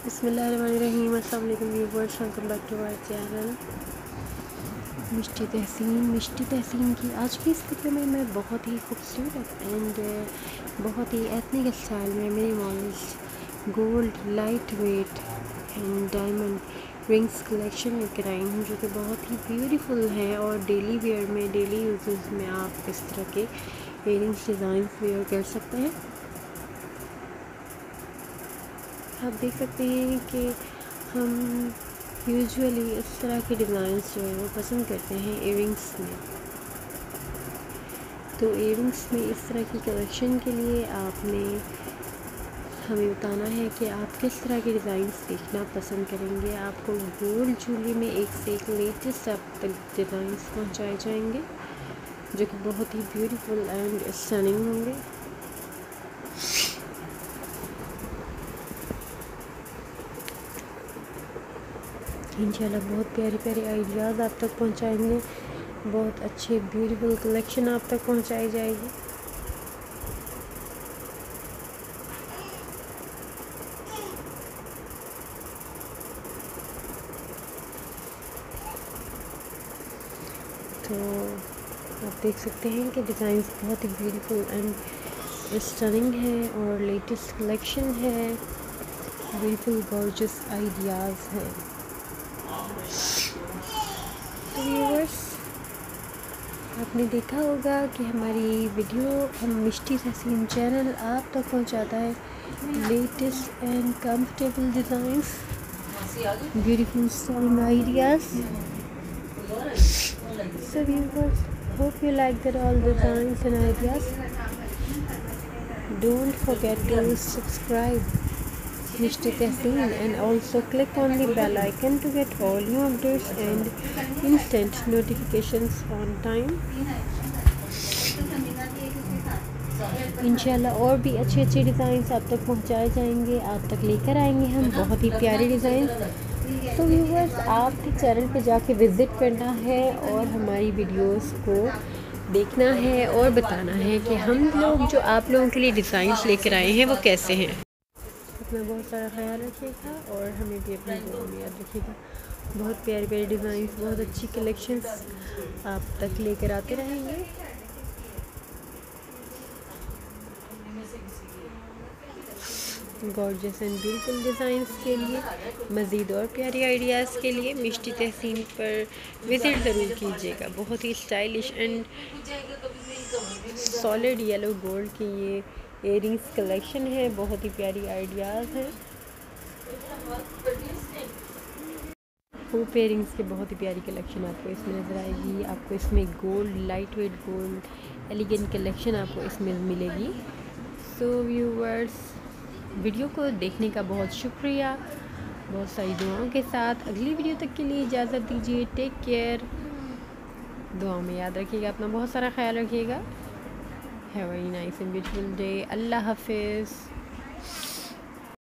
बिस्मिल्लाहिर्रहमानिर्रहीम। अस्सलाम वालेकुम viewers, welcome back to our channel Mishti Tahseen की आज की इस वीडियो में मैं बहुत ही खूबसूरत एंड बहुत ही एथनिक स्टाइल में minimals gold light weight and diamond rings collection लेकर आई हूँ, जो कि बहुत ही ब्यूटीफुल है और डेली वेयर में, डेली यूजेस में आप इस तरह के इयरिंग्स डिज़ाइन वेयर कर सकते हैं। आप देख सकते हैं कि हम यूजुअली इस तरह के डिज़ाइंस जो है वो पसंद करते हैं इयरिंग्स में। तो इयरिंग्स में इस तरह की कलेक्शन के लिए आपने हमें बताना है कि आप किस तरह के डिज़ाइंस देखना पसंद करेंगे। आपको गोल्ड ज्वेलरी में एक से एक लेटेस्ट अब तक डिज़ाइंस पहुंचाए जाएंगे, जो कि बहुत ही ब्यूटीफुल एंड स्टनिंग होंगे। इंशाल्लाह बहुत प्यारे प्यारे आइडियाज़ आप तक पहुंचाएंगे, बहुत अच्छे ब्यूटीफुल कलेक्शन आप तक पहुंचाई जाएगी। तो आप देख सकते हैं कि डिज़ाइंस बहुत ही ब्यूटीफुल एंड स्टनिंग है और लेटेस्ट कलेक्शन है, ब्यूटीफुल गॉर्जियस आइडियाज़ हैं। तो व्यूअर्स, आपने देखा होगा कि हमारी वीडियो हम मिष्टी तहसीन चैनल आप तक पहुंचाता है latest and comfortable designs, beautiful styling ideas. So viewers, hope you like that all designs and ideas. Don't forget to subscribe Mishti Tehseen and also click on the bell icon to get all new updates and instant notifications on time. इंशाल्लाह और भी अच्छे अच्छे designs आप तक पहुंचाए जाएंगे, आप तक लेकर आएंगे हम बहुत ही प्यारे डिज़ाइन। तो व्यूअर्स, आपके चैनल पे जाके विज़िट करना है और हमारी वीडियोस को देखना है और बताना है कि हम लोग जो आप लोगों के लिए डिज़ाइंस लेकर आए हैं वो कैसे हैं। अपना बहुत सारा ख्याल रखिएगा और हमें भी अपनी दुआ में याद रखिएगा। बहुत प्यारे प्यारे डिज़ाइंस, बहुत अच्छी कलेक्शंस आप तक लेकर आते रहेंगे। गॉर्जियस एंड ब्यूटीफुल डिज़ाइंस के लिए, मज़ीद और प्यारी आइडियाज़ के लिए मिष्टी तहसीन पर विज़िट ज़रूर कीजिएगा। बहुत ही stylish and solid yellow gold की ये इयरिंग्स कलेक्शन है, बहुत ही प्यारी आइडियाज़ हैं। होप इयरिंग्स की बहुत ही प्यारी कलेक्शन आपको इसमें नज़र आएगी। आपको इसमें gold light weight gold elegant collection आपको इसमें मिलेगी। सो व्यूअर्स, वीडियो को देखने का बहुत शुक्रिया। बहुत सारी दुआओं के साथ अगली वीडियो तक के लिए इजाज़त दीजिए। टेक केयर, दुआओं में याद रखिएगा, अपना बहुत सारा ख्याल रखिएगा। Have a very nice and beautiful day. अल्लाह हाफिज़।